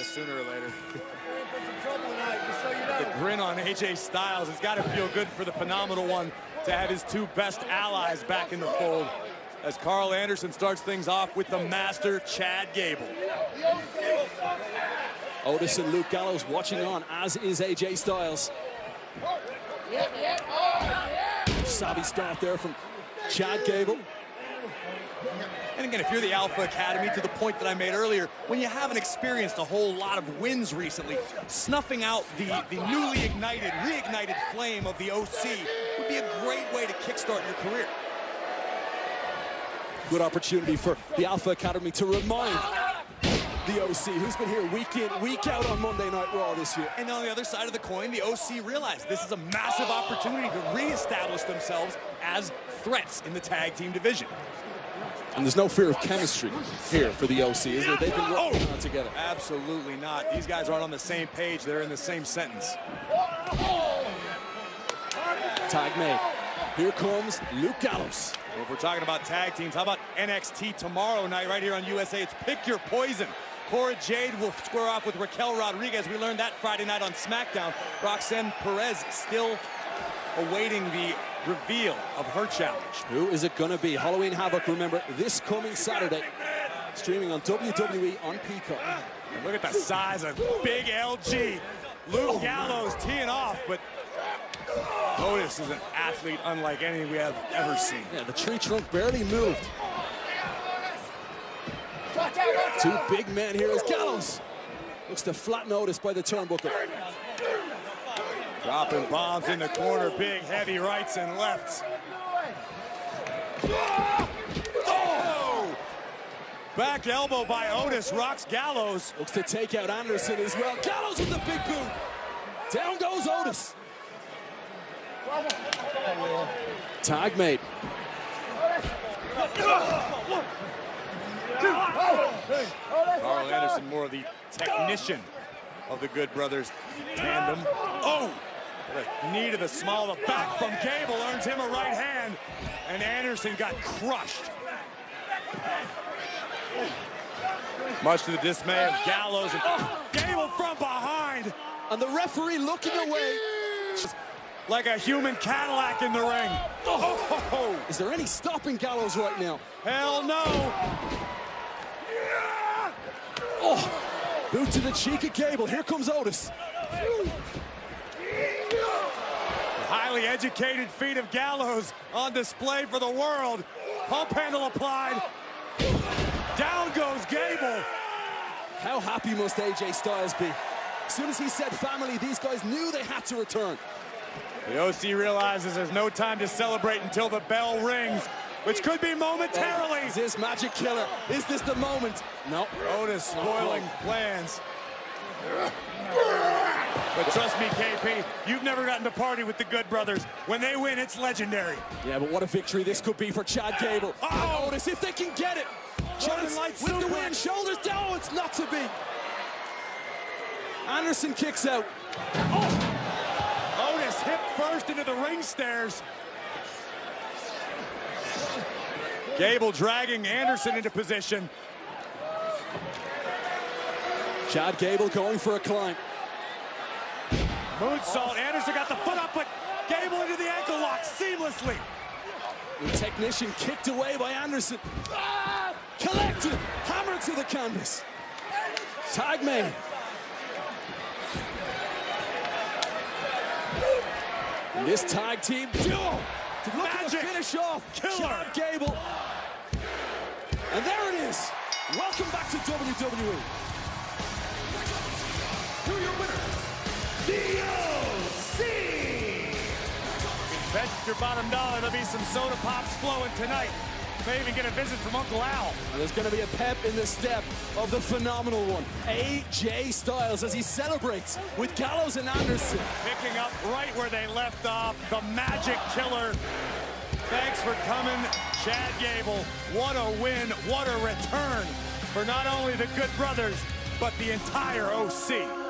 sooner or later. The grin on AJ Styles has got to feel good for the Phenomenal One to have his two best allies back in the fold as Carl Anderson starts things off with the master, Chad Gable. Otis and Luke Gallows watching on, as is AJ Styles. Savvy start there from Chad Gable. And again, if you're the Alpha Academy, to the point that I made earlier, when you haven't experienced a whole lot of wins recently, snuffing out the newly reignited flame of the OC would be a great way to kickstart your career. Good opportunity for the Alpha Academy to remind the OC, who's been here week in, week out on Monday Night Raw this year. And on the other side of the coin, the OC realized this is a massive opportunity to reestablish themselves as threats in the tag team division. And there's no fear of chemistry here for the OC, is there? They've been working on together. Absolutely not. These guys aren't on the same page. They're in the same sentence. Tag made. Here comes Luke Gallows. Well, if we're talking about tag teams, how about NXT tomorrow night right here on USA? It's Pick Your Poison. Cora Jade will square off with Raquel Rodriguez. We learned that Friday night on SmackDown. Roxanne Perez still awaiting the reveal of her challenge. Who is it going to be? Halloween Havoc, remember, this coming Saturday. Streaming on WWE on Peacock. And look at the size of big LG. Luke Gallows teeing off, but Otis is an athlete unlike anything we have ever seen. Yeah, the tree trunk barely moved. Two big men here as Gallows looks to flatten Otis by the turnbuckle. Dropping bombs in the corner, big heavy rights and lefts. Oh! Back elbow by Otis, rocks Gallows. Looks to take out Anderson as well. Gallows with the big boot. Down goes Otis. Tag made. Carl Anderson, more of the technician of the Good Brothers tandem. Oh! The knee to the small of the back from Gable earns him a right hand, and Anderson got crushed. Much to the dismay of Gallows, and Gable from behind. And the referee looking away. Like a human Cadillac in the ring. Oh! Is there any stopping Gallows right now? Hell no! Oh! Boot to the cheek of Gable. Here comes Otis. Highly educated feet of Gallows on display for the world. Pump handle applied. Down goes Gable. How happy must AJ Styles be? As soon as he said family, these guys knew they had to return. The OC realizes there's no time to celebrate until the bell rings, which could be momentarily. Is this Magic Killer? Is this the moment? No. Otis spoiling plans. But trust me, KP, you've never gotten to party with the Good Brothers. When they win, it's legendary. Yeah, but what a victory this could be for Chad Gable. Oh! Otis, if they can get it. Chance with the win, shoulders down, it's not to be. Anderson kicks out. Oh! Otis hip first into the ring stairs. Gable dragging Anderson into position. Chad Gable going for a climb. Moonsault, Anderson got the foot up, but Gable into the ankle lock seamlessly. The technician kicked away by Anderson. Collected, hammered to the canvas. Tag made. And this tag team duo could look to finish off Chad Gable. And there it is. Welcome back to WWE. To your winners, the OC! Bet your bottom dollar there'll be some soda pops flowing tonight. May even get a visit from Uncle Al. And there's going to be a pep in the step of the Phenomenal One, AJ Styles, as he celebrates with Gallows and Anderson. Picking up right where they left off, the Magic Killer. Thanks for coming, Chad Gable. What a win, what a return for not only the Good Brothers, but the entire OC.